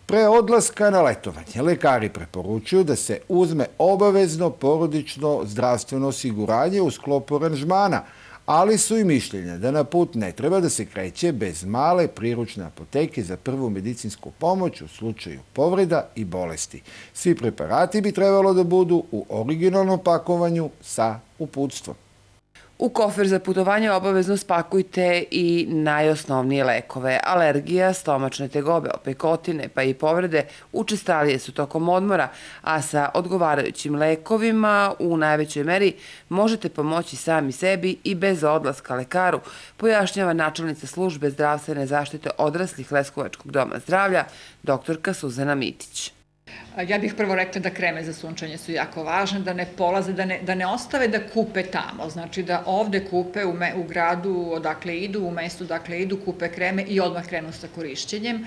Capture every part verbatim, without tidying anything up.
Pre odlaska na letovanje, lekari preporučuju da se uzme obavezno porodično zdravstveno osiguranje u sklopu aranžmana, ali su i mišljenja da na put ne treba da se kreće bez male priručne apoteke za prvu medicinsku pomoć u slučaju povreda i bolesti. Svi preparati bi trebalo da budu u originalnom pakovanju sa uputstvom. U kofer za putovanje obavezno spakujte i najosnovnije lekove. Alergija, stomačne tegobe, opekotine pa i povrede učestalije su tokom odmora, a sa odgovarajućim lekovima u najvećoj meri možete pomoći sami sebi i bez odlaska lekaru, pojašnjava načelnica službe zdravstvene zaštite odraslih Leskovačkog doma zdravlja, doktorka Suzana Mitić. Ja bih prvo rekla da kreme za sunčanje su jako važne, da ne polaze, da ne, da ne ostave da kupe tamo. Znači da ovde kupe u, me, u gradu odakle idu, u mestu odakle idu, kupe kreme i odmah krenu sa korišćenjem.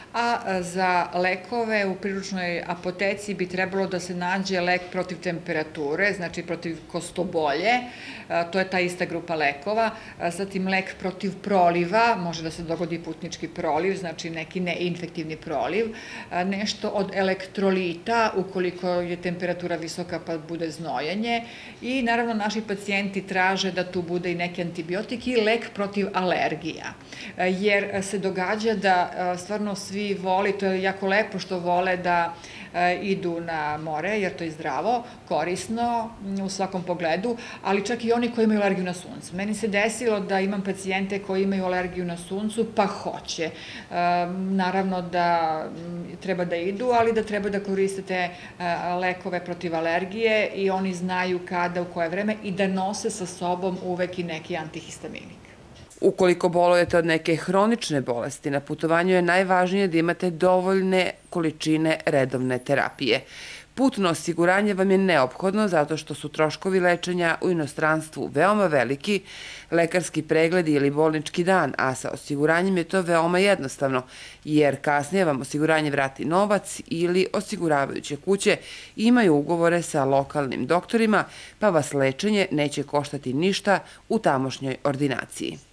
A za lekove u priručnoj apoteci bi trebalo da se nađe lek protiv temperature, znači protiv kostobolje, to je ta ista grupa lekova, zatim lek protiv proliva, može da se dogodi putnički proliv, znači neki neinfektivni proliv, nešto od elektrolita ukoliko je temperatura visoka pa bude znojenje i naravno naši pacijenti traže da tu bude i neki antibiotik i lek protiv alergija, jer se događa da stvarno svi Svi voli, to je jako lepo što vole da e, idu na more, jer to je zdravo, korisno u svakom pogledu, ali čak i oni koji imaju alergiju na sunce. Meni se desilo da imam pacijente koji imaju alergiju na suncu, pa hoće. E, naravno da treba da idu, ali da treba da koristite e, lekove protiv alergije i oni znaju kada, u koje vreme i da nose sa sobom uvek i neki antihistaminik. Ukoliko bolujete od neke hronične bolesti, na putovanju je najvažnije da imate dovoljne količine redovne terapije. Putno osiguranje vam je neophodno zato što su troškovi lečenja u inostranstvu veoma veliki, lekarski pregledi ili bolnički dan, a sa osiguranjem je to veoma jednostavno, jer kasnije vam osiguranje vrati novac ili osiguravajuće kuće imaju ugovore sa lokalnim doktorima, pa vas lečenje neće koštati ništa u tamošnjoj ordinaciji.